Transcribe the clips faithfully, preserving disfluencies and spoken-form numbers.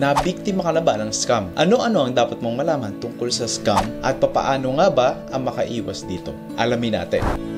Nabiktima ka na ba ng scam? Ano-ano ang dapat mong malaman tungkol sa scam at papaano nga ba ang makaiwas dito? Alamin natin.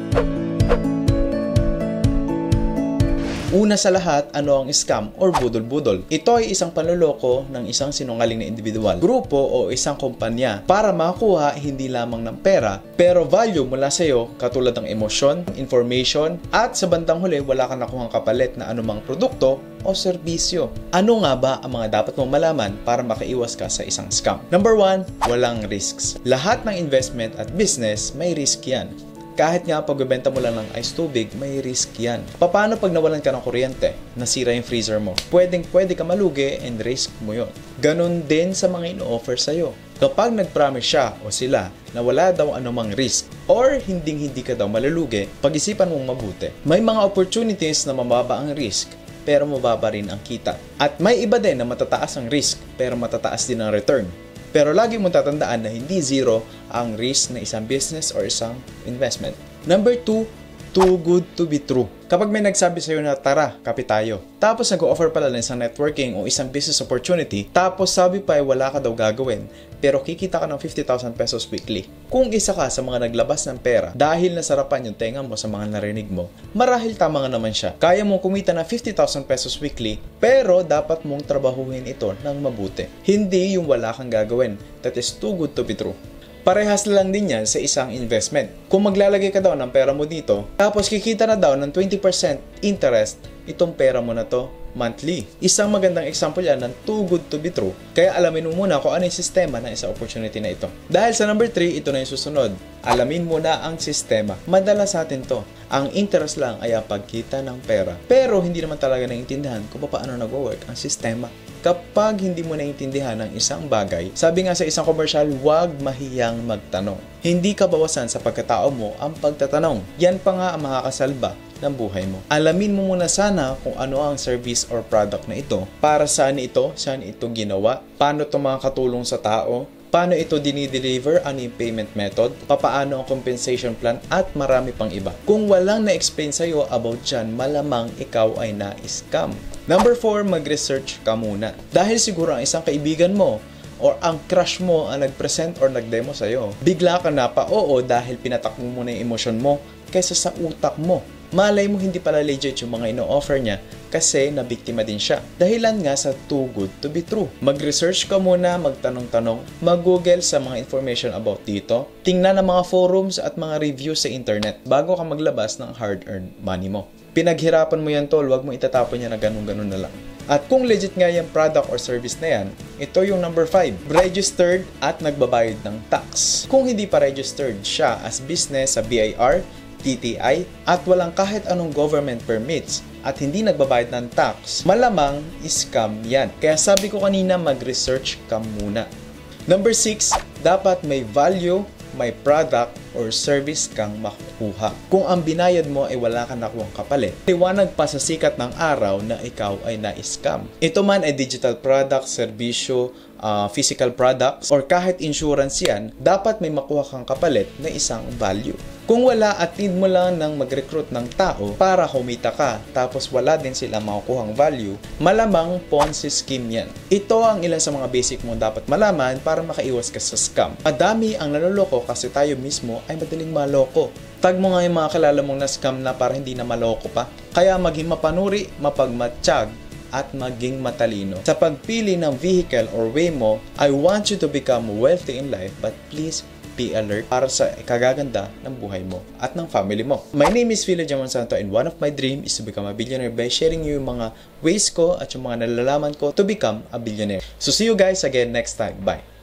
Una sa lahat, ano ang scam or budol-budol? Ito ay isang panloloko ng isang sinungaling na individual, grupo o isang kumpanya para makakuha hindi lamang ng pera, pero value mula sa iyo katulad ng emosyon, information, at sa bandang huli wala kang nakuhang kapalit na anumang produkto o serbisyo. Ano nga ba ang mga dapat mong malaman para makaiwas ka sa isang scam? Number one, walang risks. Lahat ng investment at business may risk yan. Kahit nga pagbebenta mo lang ng ice tubig, may risk yan. Paano pag nawalan ka ng kuryente, nasira yung freezer mo? Pwedeng pwede ka malugi and risk mo yon. Ganon din sa mga ino-offer sa'yo. Kapag nag-promise siya o sila na wala daw anumang risk or hinding-hindi ka daw malulugi, pag-isipan mong mabuti. May mga opportunities na mababa ang risk pero mababa rin ang kita. At may iba din na matataas ang risk pero matataas din ang return. Pero lagi mong tatandaan na hindi zero ang risk na isang business or isang investment. Number two, too good to be true. Kapag may nagsabi sa'yo na tara, kapit tayo. Tapos nag-offer pala ng isang networking o isang business opportunity, tapos sabi pa ay wala ka daw gagawin, pero kikita ka ng fifty thousand pesos weekly. Kung isa ka sa mga naglabas ng pera dahil nasarapan yung tenga mo sa mga narinig mo, marahil tama nga naman siya. Kaya mong kumita ng fifty thousand pesos weekly, pero dapat mong trabahuhin ito ng mabuti. Hindi yung wala kang gagawin. That is too good to be true. Parehas lang din yan sa isang investment. Kung maglalagay ka daw ng pera mo dito, tapos kikita na daw ng twenty percent interest, itong pera mo na to monthly. Isang magandang example yan ng too good to be true. Kaya alamin mo muna kung ano yung sistema ng isang opportunity na ito. Dahil sa number three, ito na yung susunod. Alamin muna ang sistema. Madalas sa atin to. Ang interest lang ay ang pagkita ng pera. Pero hindi naman talaga naiintindihan kung paano nag-work ang sistema. Kapag hindi mo naiintindihan ang isang bagay, sabi nga sa isang commercial, huwag mahiyang magtanong. Hindi ka bawasan sa pagkatao mo ang pagtatanong. Yan pa nga ang makakasalba ng buhay mo. Alamin mo muna sana kung ano ang service or product na ito. Para saan ito, saan ito ginawa, paano ito makakatulong sa tao, paano ito dinideliver, ano yung payment method, papaano ang compensation plan, at marami pang iba. Kung walang na-explain sa'yo about dyan, malamang ikaw ay na-scam. Number four, mag-research ka muna. Dahil siguro ang isang kaibigan mo or ang crush mo ang nag-present or nag-demo sa'yo, bigla ka na pa oo dahil pinatak mo muna yung emosyon mo kaysa sa utak mo. Malay mo hindi pala legit yung mga ino-offer niya kasi nabiktima din siya. Dahilan nga sa too good to be true. Mag-research ka muna, magtanong-tanong, mag-google sa mga information about dito, tingnan ang mga forums at mga reviews sa internet bago ka maglabas ng hard-earned money mo. Pinaghirapan mo yan tol, wag mo itatapon yan na ganun-ganun na lang. At kung legit nga yung product or service na yan, ito yung number five. Registered at nagbabayad ng tax. Kung hindi pa registered siya as business sa B I R, T T I, at walang kahit anong government permits at hindi nagbabayad ng tax, malamang scam yan. Kaya sabi ko kanina, mag-research ka muna. Number six, dapat may value, may product or service kang makukuha. Kung ang binayad mo ay wala kang nakuhang kapalit, liwanag pa sa sikat ng araw na ikaw ay na-scam. Ito man ay digital product, serbisyo, uh, physical products, or kahit insurance yan, dapat may makuha kang kapalit na isang value. Kung wala at need mo lang ng mag-recruit ng tao para humita ka, tapos wala din sila makukuhang value, malamang Ponzi scheme yan. Ito ang ilan sa mga basic mo dapat malaman para makaiwas ka sa scam. Madami ang naloloko kasi tayo mismo ay madaling maloko. Tag mo nga yung mga kilala mong na-scam na para hindi na maloko pa. Kaya maging mapanuri, mapagmatsyag, at maging matalino. Sa pagpili ng vehicle or way mo, I want you to become wealthy in life, but please be alert para sa kagaganda ng buhay mo at ng family mo. My name is Philo Jamon Santo and one of my dream is to become a billionaire by sharing you yung mga ways ko at yung mga nalalaman ko to become a billionaire. So see you guys again next time. Bye!